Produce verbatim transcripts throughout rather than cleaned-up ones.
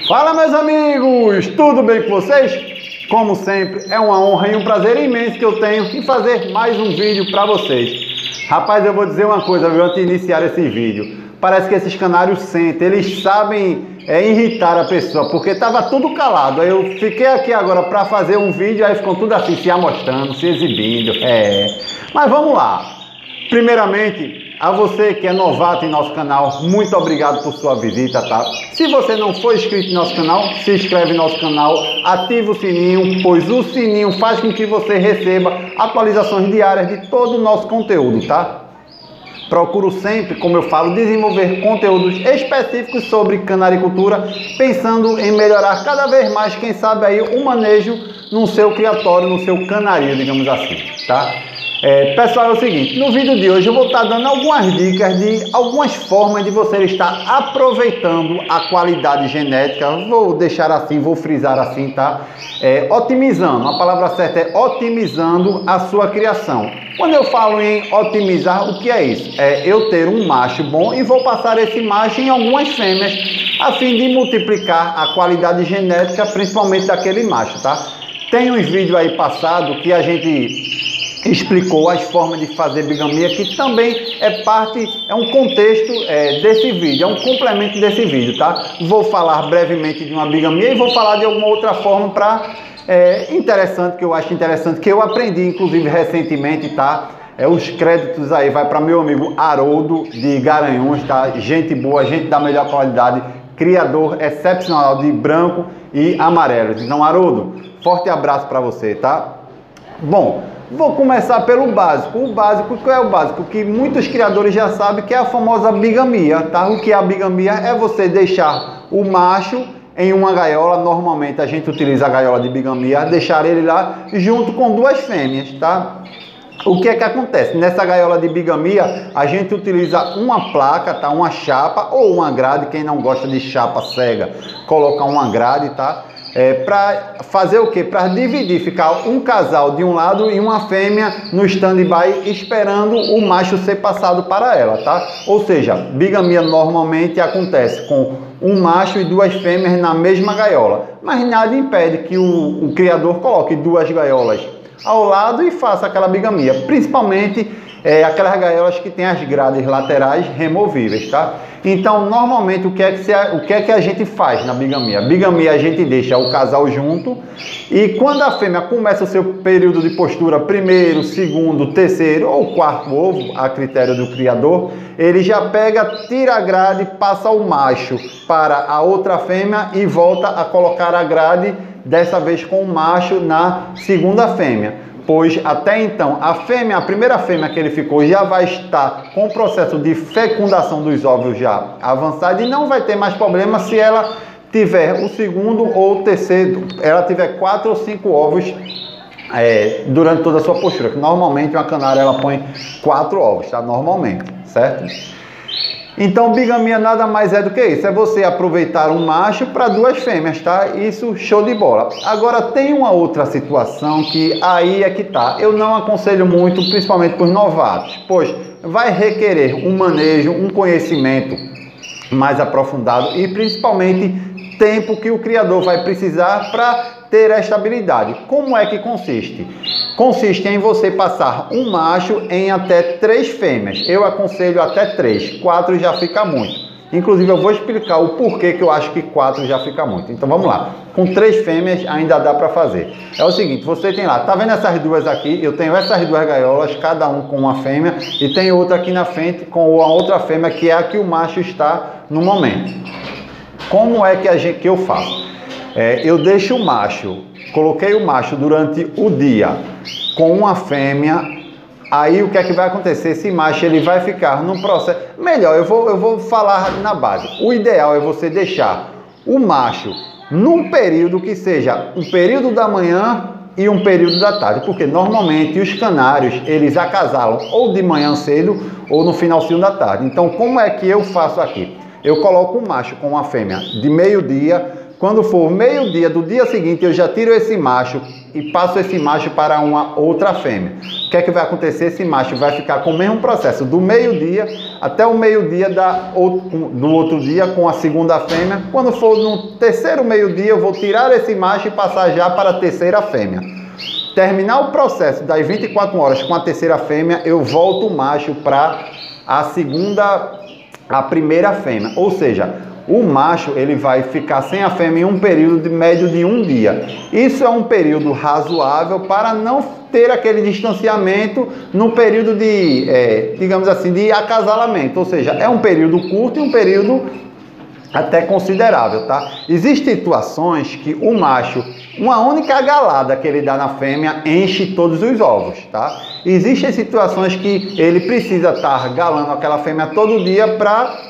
Fala, meus amigos, tudo bem com vocês? Como sempre, é uma honra e um prazer imenso que eu tenho em fazer mais um vídeo para vocês. Rapaz, eu vou dizer uma coisa, viu, antes de iniciar esse vídeo. Parece que esses canários sentem, eles sabem é, irritar a pessoa, porque estava tudo calado. Aí eu fiquei aqui agora para fazer um vídeo, aí ficam tudo assim, se amostrando, se exibindo. É. Mas vamos lá. Primeiramente, a você que é novato em nosso canal, muito obrigado por sua visita, tá? Se você não for inscrito em nosso canal, se inscreve em nosso canal, ativa o sininho, pois o sininho faz com que você receba atualizações diárias de todo o nosso conteúdo, tá? Procuro sempre, como eu falo, desenvolver conteúdos específicos sobre canaricultura, pensando em melhorar cada vez mais, quem sabe aí, o manejo no seu criatório, no seu canarinho, digamos assim, tá? É, pessoal, é o seguinte, no vídeo de hoje eu vou estar dando algumas dicas de algumas formas de você estar aproveitando a qualidade genética, vou deixar assim, vou frisar assim, tá? É, otimizando, a palavra certa é otimizando a sua criação. Quando eu falo em otimizar, o que é isso? É eu ter um macho bom e vou passar esse macho em algumas fêmeas, a fim de multiplicar a qualidade genética, principalmente daquele macho, tá? Tem uns vídeos aí passados que a gente explicou as formas de fazer bigamia, que também é parte, é um contexto é, desse vídeo, é um complemento desse vídeo, tá? Vou falar brevemente de uma bigamia e vou falar de alguma outra forma para é, interessante, que eu acho interessante, que eu aprendi inclusive recentemente, tá? É, os créditos aí vai para meu amigo Haroldo de Garanhuns, tá? Gente boa, gente da melhor qualidade, criador excepcional de branco e amarelo. Então, Haroldo, forte abraço para você, tá? Bom, vou começar pelo básico. O básico, qual é o básico? Que muitos criadores já sabem, que é a famosa bigamia, tá? O que é a bigamia? É você deixar o macho em uma gaiola. Normalmente a gente utiliza a gaiola de bigamia, deixar ele lá junto com duas fêmeas, tá? O que é que acontece? Nessa gaiola de bigamia, a gente utiliza uma placa, tá? Uma chapa ou uma grade. Quem não gosta de chapa cega, coloca uma grade, tá? É, para fazer o que? Para dividir, ficar um casal de um lado e uma fêmea no stand-by esperando o macho ser passado para ela, tá? Ou seja, bigamia normalmente acontece com um macho e duas fêmeas na mesma gaiola, mas nada impede que o, o criador coloque duas gaiolas ao lado e faça aquela bigamia, principalmente é, aquelas gaiolas que tem as grades laterais removíveis, tá? Então, normalmente, o que, é que se, o que é que a gente faz na bigamia? Bigamia, a gente deixa o casal junto e quando a fêmea começa o seu período de postura, primeiro, segundo, terceiro ou quarto ovo, a critério do criador, ele já pega, tira a grade, passa o macho para a outra fêmea e volta a colocar a grade, dessa vez com o macho na segunda fêmea. Pois até então a fêmea, a primeira fêmea que ele ficou já vai estar com o processo de fecundação dos óvulos já avançado e não vai ter mais problema se ela tiver o segundo ou o terceiro, ela tiver quatro ou cinco ovos é, durante toda a sua postura, que normalmente uma canária ela põe quatro ovos, tá? Normalmente, certo? Então, bigamia nada mais é do que isso, é você aproveitar um macho para duas fêmeas, tá? Isso, show de bola. Agora, tem uma outra situação que aí é que tá. Eu não aconselho muito, principalmente para os novatos, pois vai requerer um manejo, um conhecimento mais aprofundado e principalmente tempo que o criador vai precisar para ter esta habilidade. Como é que consiste? Consiste em você passar um macho em até três fêmeas. Eu aconselho até três, quatro já fica muito. Inclusive eu vou explicar o porquê que eu acho que quatro já fica muito. Então vamos lá, com três fêmeas ainda dá para fazer. É o seguinte, você tem lá, tá vendo essas duas aqui? Eu tenho essas duas gaiolas, cada um com uma fêmea, e tem outra aqui na frente com a outra fêmea, que é a que o macho está no momento. Como é que, a gente, que eu faço? É, eu deixo o macho, coloquei o macho durante o dia com uma fêmea, aí o que é que vai acontecer? Esse macho ele vai ficar num processo, melhor, eu vou, eu vou falar na base, o ideal é você deixar o macho num período que seja um período da manhã e um período da tarde, porque normalmente os canários eles acasalam ou de manhã cedo ou no finalzinho da tarde. Então como é que eu faço aqui? Eu coloco o macho com uma fêmea de meio-dia quando for meio-dia do dia seguinte, eu já tiro esse macho e passo esse macho para uma outra fêmea. O que é que vai acontecer? Esse macho vai ficar com o mesmo processo do meio-dia até o meio-dia do outro dia com a segunda fêmea. Quando for no terceiro meio-dia, eu vou tirar esse macho e passar já para a terceira fêmea. Terminar o processo das vinte e quatro horas com a terceira fêmea, eu volto o macho para a segunda, a primeira fêmea. Ou seja, o macho ele vai ficar sem a fêmea em um período de médio de um dia. Isso é um período razoável para não ter aquele distanciamento no período de, é, digamos assim, de acasalamento. Ou seja, é um período curto e um período até considerável, tá? Existem situações que o macho, uma única galada que ele dá na fêmea, enche todos os ovos, tá? Existem situações que ele precisa estar galando aquela fêmea todo dia para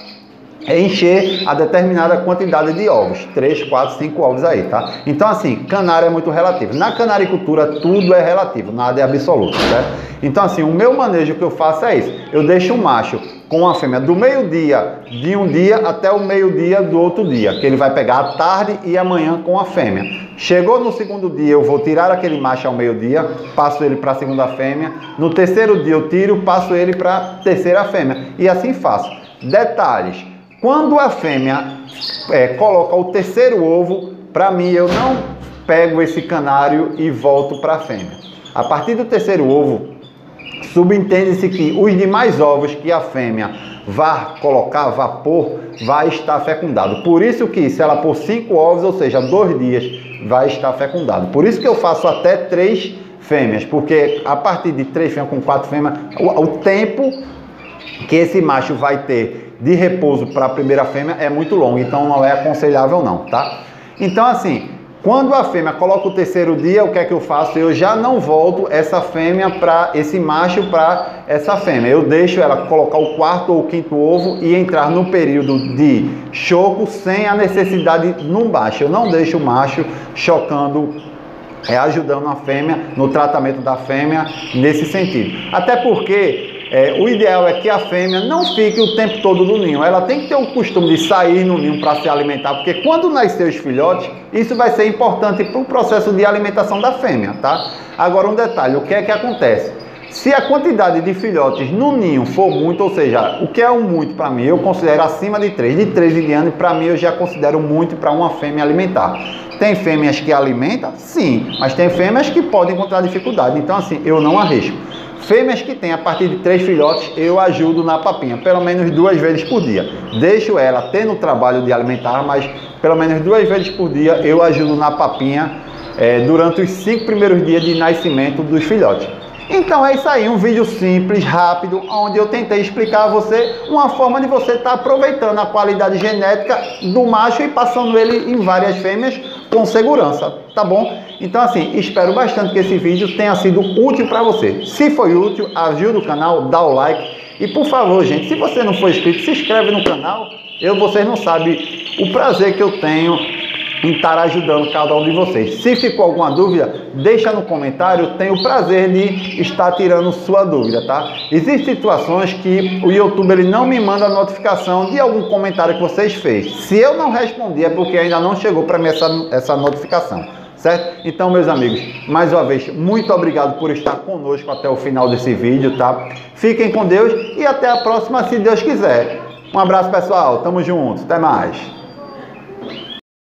encher a determinada quantidade de ovos, três, quatro, cinco ovos aí, tá? Então assim, canário é muito relativo. Na canaricultura tudo é relativo, nada é absoluto, certo? Então assim, o meu manejo que eu faço é isso. Eu deixo o macho com a fêmea do meio-dia de um dia até o meio-dia do outro dia, que ele vai pegar à tarde e amanhã com a fêmea. Chegou no segundo dia, eu vou tirar aquele macho ao meio-dia, passo ele para a segunda fêmea. No terceiro dia eu tiro, passo ele para a terceira fêmea. E assim faço. Detalhes. Quando a fêmea é, coloca o terceiro ovo, para mim eu não pego esse canário e volto para a fêmea. A partir do terceiro ovo, subentende-se que os demais ovos que a fêmea vai colocar, vapor, vai estar fecundado. Por isso que se ela pôr cinco ovos, ou seja, dois dias, vai estar fecundado. Por isso que eu faço até três fêmeas, porque a partir de três fêmeas com quatro fêmeas, o, o tempo que esse macho vai ter de repouso para a primeira fêmea é muito longo, então não é aconselhável não, tá? Então assim, quando a fêmea coloca o terceiro dia, o que é que eu faço? Eu já não volto essa fêmea para esse macho para essa fêmea. Eu deixo ela colocar o quarto ou o quinto ovo e entrar no período de choco sem a necessidade no macho. Eu não deixo o macho chocando, é, ajudando a fêmea no tratamento da fêmea nesse sentido. Até porque É, o ideal é que a fêmea não fique o tempo todo no ninho. Ela tem que ter o costume de sair no ninho para se alimentar, porque quando nascer os filhotes, isso vai ser importante para o processo de alimentação da fêmea, tá? Agora um detalhe, o que é que acontece? Se a quantidade de filhotes no ninho for muito, ou seja, o que é um muito para mim, eu considero acima de três, de três em diante, para mim eu já considero muito para uma fêmea alimentar. Tem fêmeas que alimentam? Sim, mas tem fêmeas que podem encontrar dificuldade, então assim, eu não arrisco. Fêmeas que têm a partir de três filhotes, eu ajudo na papinha, pelo menos duas vezes por dia. Deixo ela tendo o trabalho de alimentar, mas pelo menos duas vezes por dia eu ajudo na papinha é, durante os cinco primeiros dias de nascimento dos filhotes. Então é isso aí, um vídeo simples, rápido, onde eu tentei explicar a você uma forma de você estar aproveitando a qualidade genética do macho e passando ele em várias fêmeas com segurança, tá bom? Então assim, espero bastante que esse vídeo tenha sido útil para você. Se foi útil, ajuda o canal, dá o like e por favor, gente, se você não for inscrito, se inscreve no canal. Eu, vocês não sabem o prazer que eu tenho em estar ajudando cada um de vocês. Se ficou alguma dúvida, deixa no comentário, tenho o prazer de estar tirando sua dúvida, tá? Existem situações que o YouTube ele não me manda notificação de algum comentário que vocês fez. Se eu não respondi é porque ainda não chegou para mim essa, essa notificação, certo? Então, meus amigos, mais uma vez, muito obrigado por estar conosco até o final desse vídeo, tá? Fiquem com Deus e até a próxima, se Deus quiser. Um abraço, pessoal. Tamo junto. Até mais.